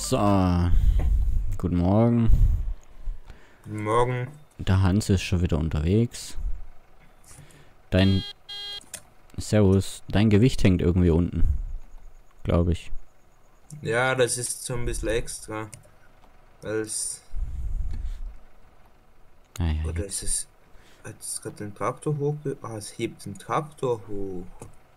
So, guten Morgen. Guten Morgen. Der Hans ist schon wieder unterwegs. Servus, dein Gewicht hängt irgendwie unten, glaube ich. Ja, das ist so ein bisschen extra. Weil es. Naja, Oder ist jetzt. es. Hat es gerade den Traktor hoch? Ah, es hebt den Traktor hoch.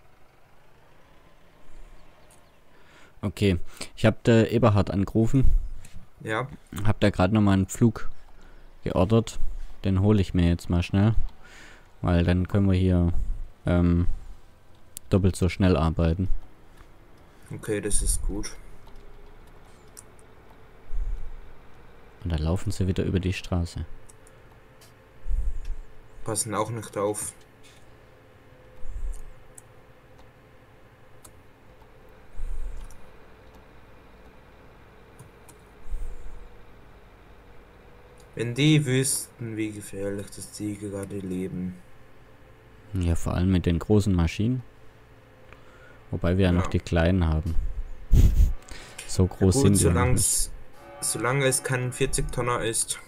Okay, ich habe der Eberhard angerufen. Ja, Hab da gerade nochmal einen Flug geordert. Den hole ich mir jetzt mal schnell. Weil dann können wir hier doppelt so schnell arbeiten. okay, das ist gut. Und dann laufen sie wieder über die Straße. Passen auch nicht auf. Wenn die wüssten, wie gefährlich das die gerade leben. Ja, vor allem mit den großen Maschinen. Wobei wir ja noch Ja. die kleinen haben. So Ja groß gut, sind die ja noch nicht. solange es kein 40-Tonner ist.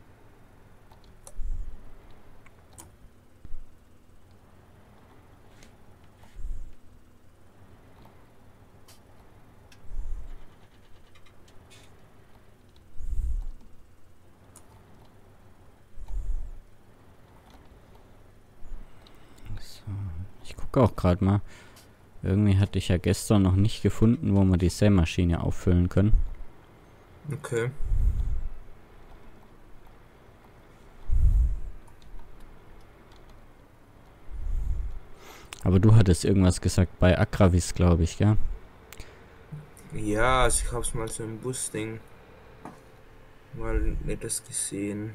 So, ich gucke auch gerade mal. Irgendwie hatte ich ja gestern noch nicht gefunden, wo wir die Sämaschine auffüllen können. Okay. Aber du hattest irgendwas gesagt bei Agravis, glaube ich, gell? Ja, also ich hab's mal so im Busding mal nettes gesehen.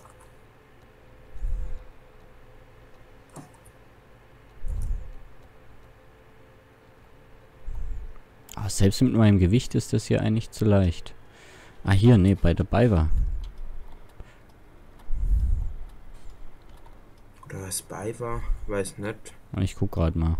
Aber selbst mit meinem Gewicht ist das hier eigentlich zu leicht. Ah, hier, nee, bei der Bayer. Oder was bei war, weiß nicht. Und ich guck gerade mal.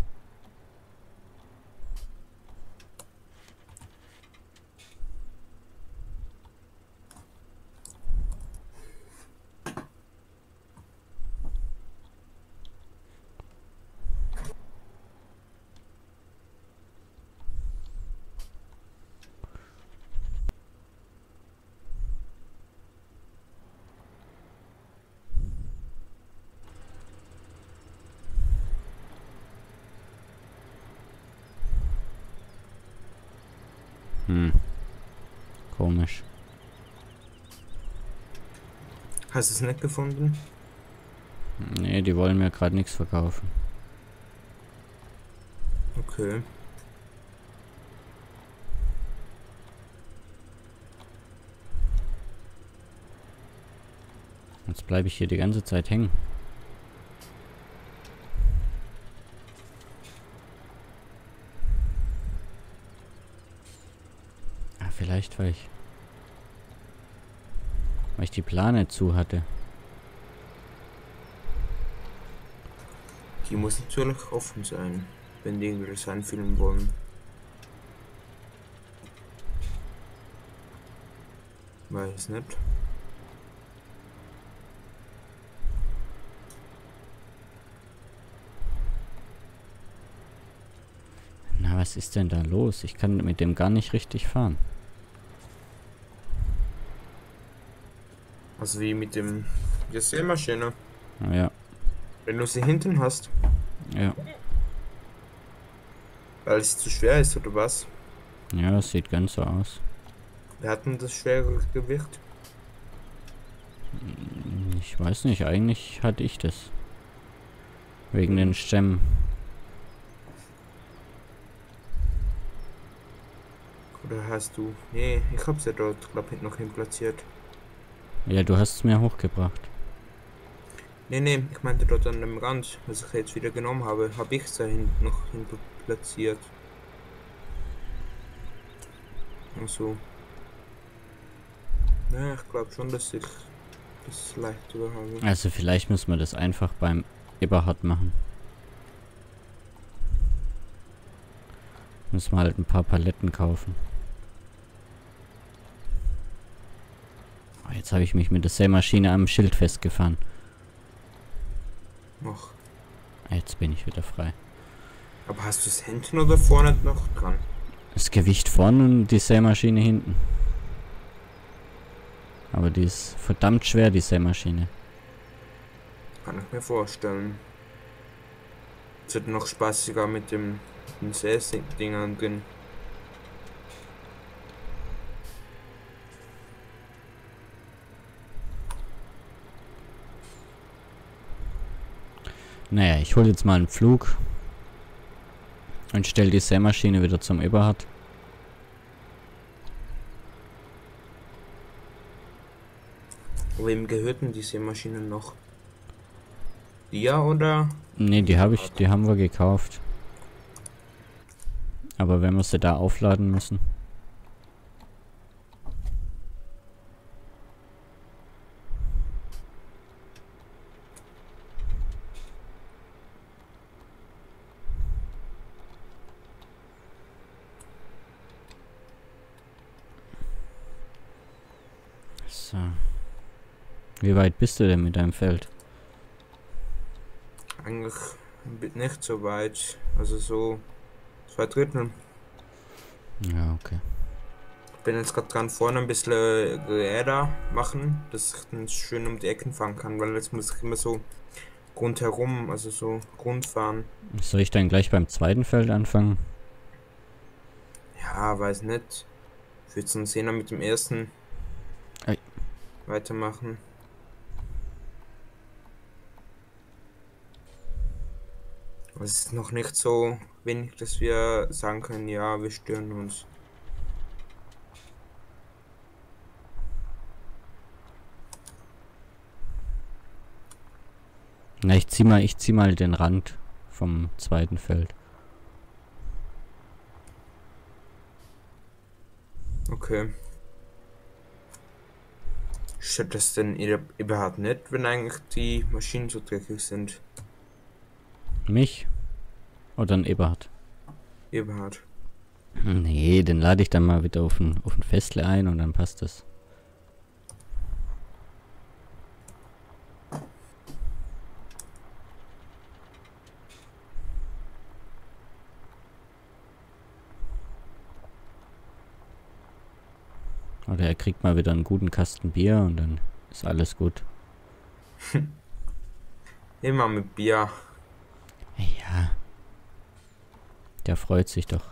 Komisch. Hast du es nicht gefunden? Nee, die wollen mir gerade nichts verkaufen. Okay. Jetzt bleibe ich hier die ganze Zeit hängen. Ah, vielleicht, weil ich die Plane zu hatte. Die muss natürlich offen sein, wenn die irgendwas einfüllen wollen. Weiß nicht. Na, was ist denn da los? Ich kann mit dem gar nicht richtig fahren. Also wie mit der Sämaschine. Ja, Wenn du sie hinten hast, ja. weil es zu schwer ist oder was? Ja, das sieht ganz so aus. Wer hat denn das schwere Gewicht? Ich weiß nicht, eigentlich hatte ich das. Wegen den Stämmen. Oder hast du? Nee, ich hab's ja dort, glaube ich, noch hin platziert. Ja, du hast es mir hochgebracht. Nee, ich meinte dort an dem Rand, was ich jetzt wieder genommen habe, habe ich es da hinten noch hin platziert. Also, ja, ich glaube schon, dass ich das leichter habe. Also vielleicht müssen wir das einfach beim Eberhard machen. Müssen wir halt ein paar Paletten kaufen. Jetzt habe ich mich mit der Sämaschine am Schild festgefahren. Noch. Jetzt bin ich wieder frei. Aber hast du es hinten oder vorne noch dran? Das Gewicht vorne und die Sämaschine hinten. Aber die ist verdammt schwer, die Sämaschine. Kann ich mir vorstellen. Es wird noch spaßiger mit den Sädingern drin. Naja, ich hole jetzt mal einen Pflug. Und stelle die Sämaschine wieder zum Eberhard. Wem gehört denn die Sämaschine noch? Dir oder? Ne, die haben wir gekauft. Aber wenn wir sie da aufladen müssen. So. Wie weit bist du denn mit deinem Feld? Eigentlich nicht so weit. Also so 2/3. Ja, okay. Ich bin jetzt gerade ganz vorne ein bisschen Räder machen, dass ich dann schön um die Ecken fahren kann, weil jetzt muss ich immer so rundherum, also so rund fahren. Soll ich dann gleich beim zweiten Feld anfangen? Ja, weiß nicht. Ich würde sonst sehen mit dem ersten Ei. weitermachen. Es ist noch nicht so wenig, dass wir sagen können, ja, wir stören uns. Na, ich zieh mal den Rand vom zweiten Feld. Okay. Stört das denn überhaupt nicht, wenn eigentlich die Maschinen so dreckig sind? Mich? Oder ein Eberhard? Eberhard. Nee, den lade ich dann mal wieder auf ein Festle ein und dann passt das. Oder er kriegt mal wieder einen guten Kasten Bier und dann ist alles gut. Immer mit Bier. Ja. Der freut sich doch.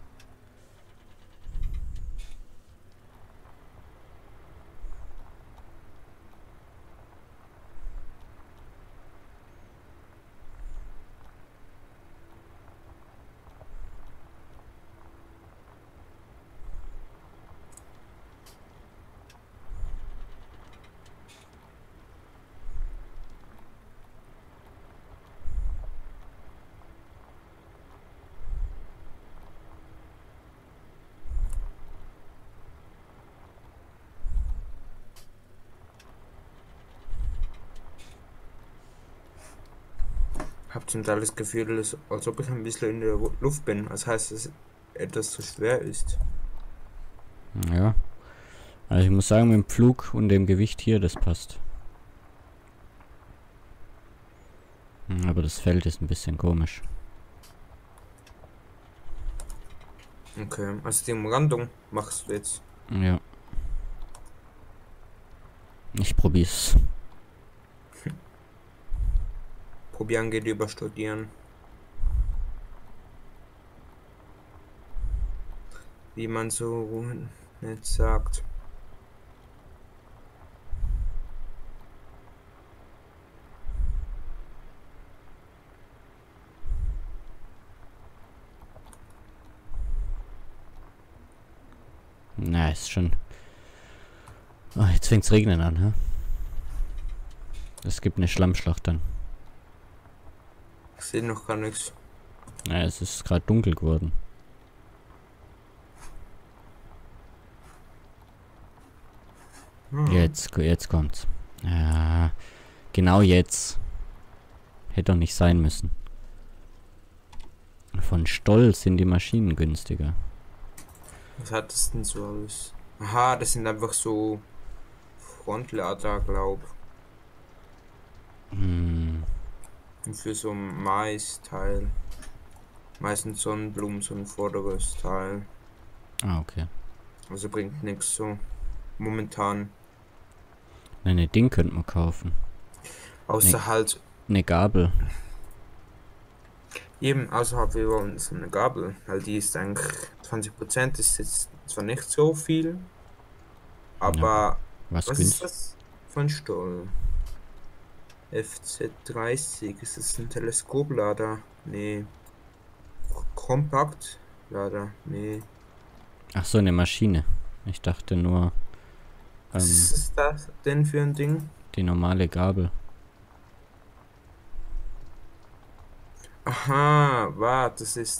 Hab zum Teil das Gefühl, als ob ich ein bisschen in der Luft bin. Das heißt, dass etwas zu schwer ist. Ja. Also ich muss sagen, mit dem Pflug und dem Gewicht hier, das passt. Aber das Feld ist ein bisschen komisch. Okay, also die Umrandung machst du jetzt. Ja. Ich probier's. Probieren geht über Studieren. Wie man so nicht sagt. Na, ist schon... Oh, jetzt fängt's regnen an, hä? Es gibt eine Schlammschlacht dann. Ich sehe noch gar nichts. Ja, es ist gerade dunkel geworden. Jetzt kommt's. Ja, genau jetzt. Hätte doch nicht sein müssen. Von Stoll sind die Maschinen günstiger. Was hat das denn so alles? Aha, das sind einfach so Frontlader, glaub. Hm. Und für so ein Mais-Teil. Meistens Sonnenblumen, so ein vorderes Teil. Ah, okay. Also bringt nichts so. Momentan. Ne, Ding könnte man kaufen. Außer halt, Ne Gabel. eben, außerhalb wir wollen so eine Gabel. Weil die ist eigentlich 20%, ist jetzt zwar nicht so viel, Ja, aber was was ist günstig. das von Stoll? FZ30, ist das ein Teleskoplader? Nee. Kompaktlader? Nee. Ach so, eine Maschine. Ich dachte nur, Was ist es das denn für ein Ding? die normale Gabel. Aha, warte,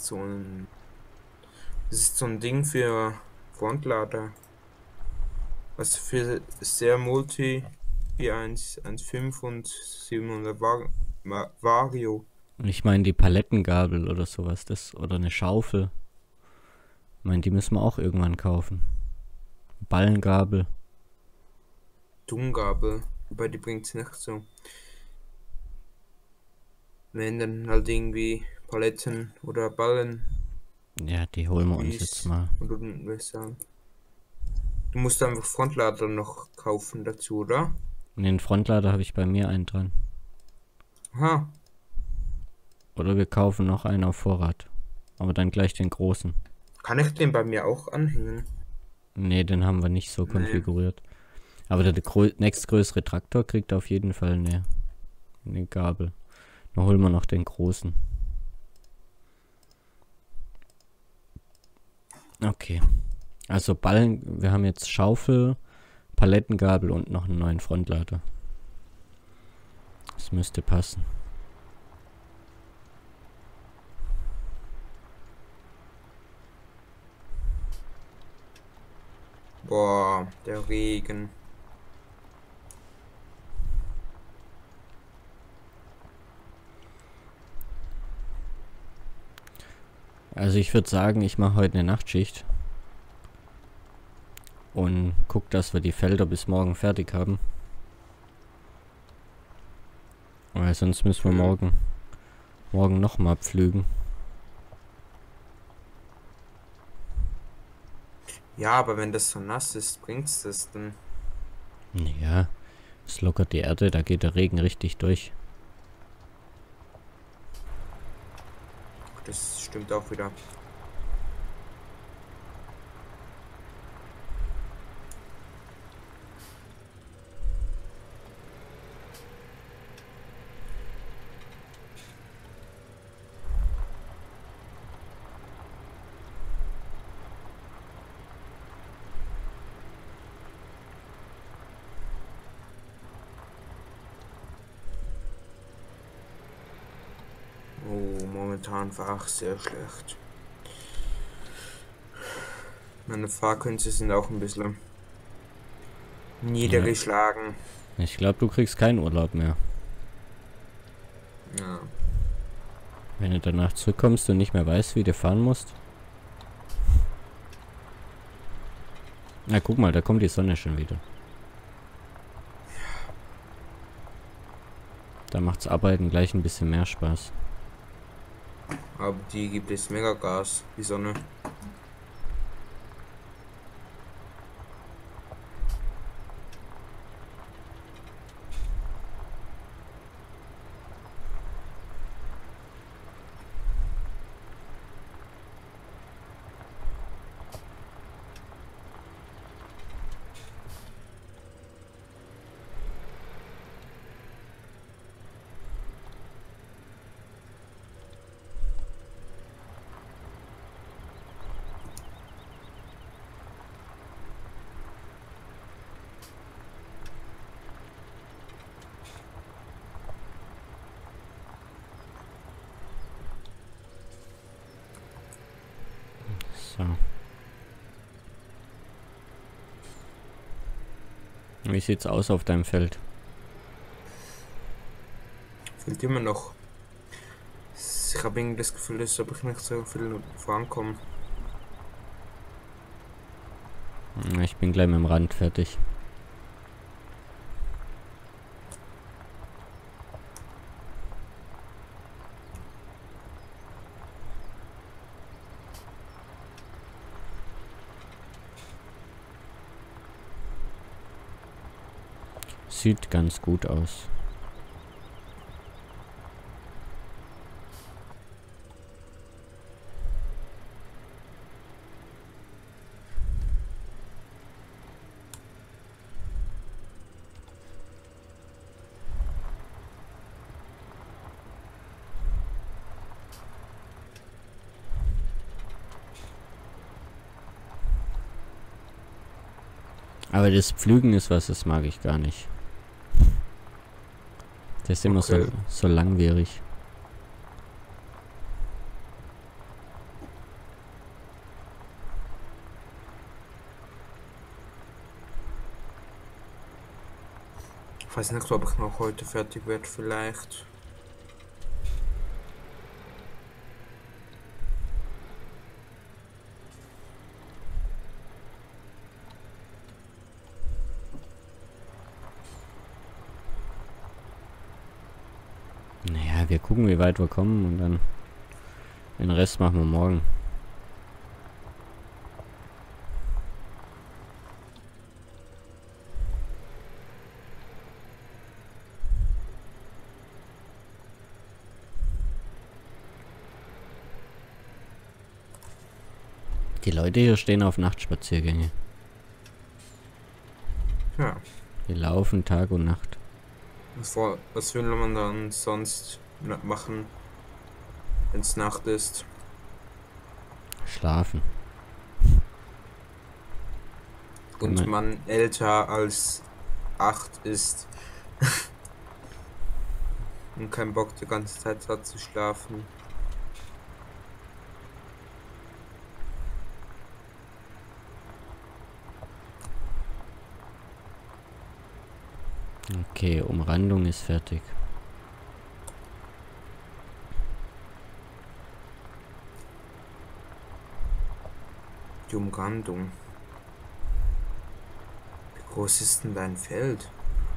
das ist so ein Ding für Frontlader. Also für sehr Multi wie 1.5 und 700 Vario. Ich meine die Palettengabel oder sowas, das oder eine Schaufel. Ich meine, die müssen wir auch irgendwann kaufen. Ballengabel. Tungabel, wobei die bringt's nicht so. Wenn dann halt irgendwie Paletten oder Ballen, Ja, die holen wir uns jetzt Spieß mal. oder was sagen. Du musst einfach Frontlader noch kaufen dazu, oder? Und den Frontlader habe ich bei mir einen dran. Aha, Oder wir kaufen noch einen auf Vorrat. Aber dann gleich den großen. kann ich den bei mir auch anhängen? Nee, den haben wir nicht so Nee. konfiguriert. Aber der nächstgrößere Traktor kriegt auf jeden Fall eine Gabel. Dann holen wir noch den großen. Okay. Also Ballen, wir haben jetzt Schaufel, Palettengabel und noch einen neuen Frontlader. Das müsste passen. Boah, der Regen. Also ich würde sagen, ich mache heute eine Nachtschicht. Und guck, dass wir die Felder bis morgen fertig haben. Weil sonst müssen wir morgen nochmal pflügen. Ja, aber wenn das so nass ist, bringt's das dann? Ja, es lockert die Erde, da geht der Regen richtig durch. Das stimmt auch wieder. Oh, momentan war auch sehr schlecht. Meine Fahrkünste sind auch ein bisschen niedergeschlagen. Ich glaube, du kriegst keinen Urlaub mehr. Ja. Wenn du danach zurückkommst und nicht mehr weißt, wie du fahren musst. Na, guck mal, da kommt die Sonne schon wieder. Da macht's Arbeiten gleich ein bisschen mehr Spaß. Aber die gibt es mega Gas, die Sonne. So. Wie sieht's aus auf deinem Feld? Fehlt immer noch. Ich habe irgendwie das Gefühl, dass ich nicht so viel vorankomme. Ich bin gleich mit dem Rand fertig. Sieht ganz gut aus. Aber das Pflügen ist was, das mag ich gar nicht. Das ist immer Okay. so langwierig. Ich weiß nicht, ob ich noch heute fertig werde, vielleicht. Naja, wir gucken, wie weit wir kommen und dann den Rest machen wir morgen. Die Leute hier stehen auf Nachtspaziergänge. Ja. Die laufen Tag und Nacht. Was will man dann sonst machen, wenn es Nacht ist? Schlafen. Und Nein. man älter als 8 ist und keinen Bock die ganze Zeit hat zu schlafen. Okay, Umrandung ist fertig. Die Umrandung. Wie groß ist denn dein Feld?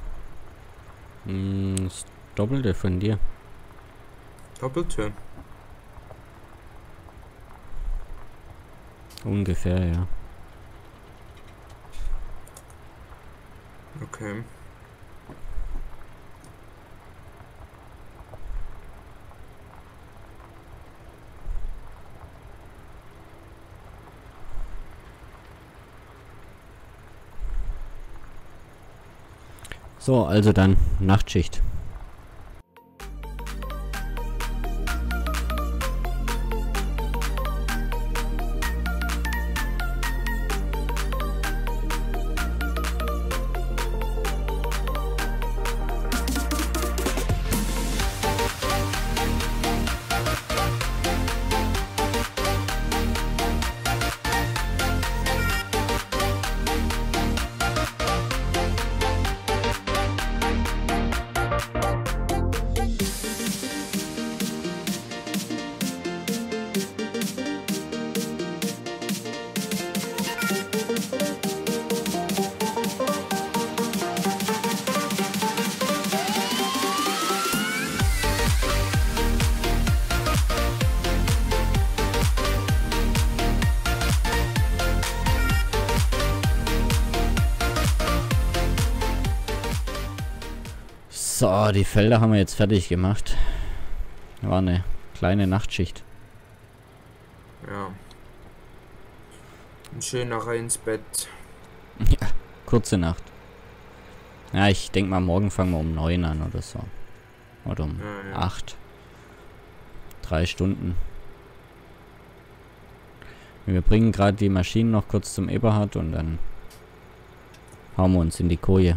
Das Doppelte von dir. Doppelte. Ungefähr, ja. Okay. So, also dann Nachtschicht. So, die Felder haben wir jetzt fertig gemacht. War eine kleine Nachtschicht. Ja. Und schön nachher ins Bett. Ja, kurze Nacht. Ja, ich denke mal, morgen fangen wir um 9 an oder so. Oder um Ja, ja. 8. 3 Stunden. Wir bringen gerade die Maschinen noch kurz zum Eberhard und dann hauen wir uns in die Koje.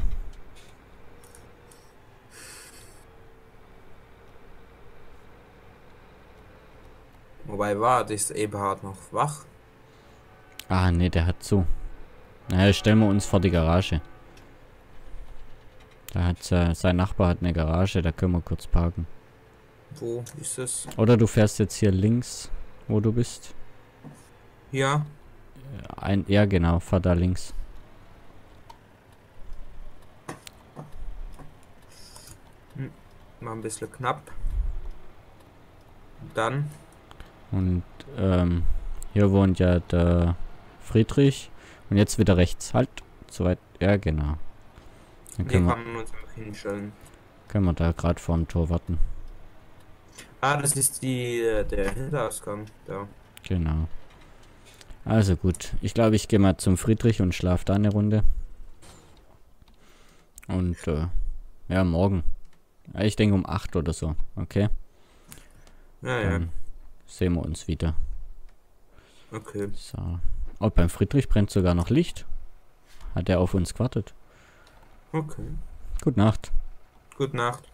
Wobei ist Eberhard noch wach? Ah, ne, der hat zu. Naja, stellen wir uns vor die Garage. Da hat sein Nachbar hat eine Garage, da können wir kurz parken. Wo ist es? Oder du fährst jetzt hier links, wo du bist. Ja. Ja, genau, fahr da links. War ein bisschen knapp. Dann. Und hier wohnt ja der Friedrich. Und jetzt wieder rechts. Halt, zu weit. Ja, genau. Dann Hier kann man uns einfach hinstellen. können wir da gerade vorm Tor warten. Ah, das ist der Hinterausgang. Da. Genau. Also gut. Ich glaube, ich gehe mal zum Friedrich und schlafe da eine Runde. Und ja, morgen. Ja, ich denke um 8 oder so. Okay. Ja, Dann sehen wir uns wieder. okay. So. Oh, beim Friedrich brennt sogar noch Licht. Hat er auf uns gewartet. Okay. Gute Nacht. Gute Nacht.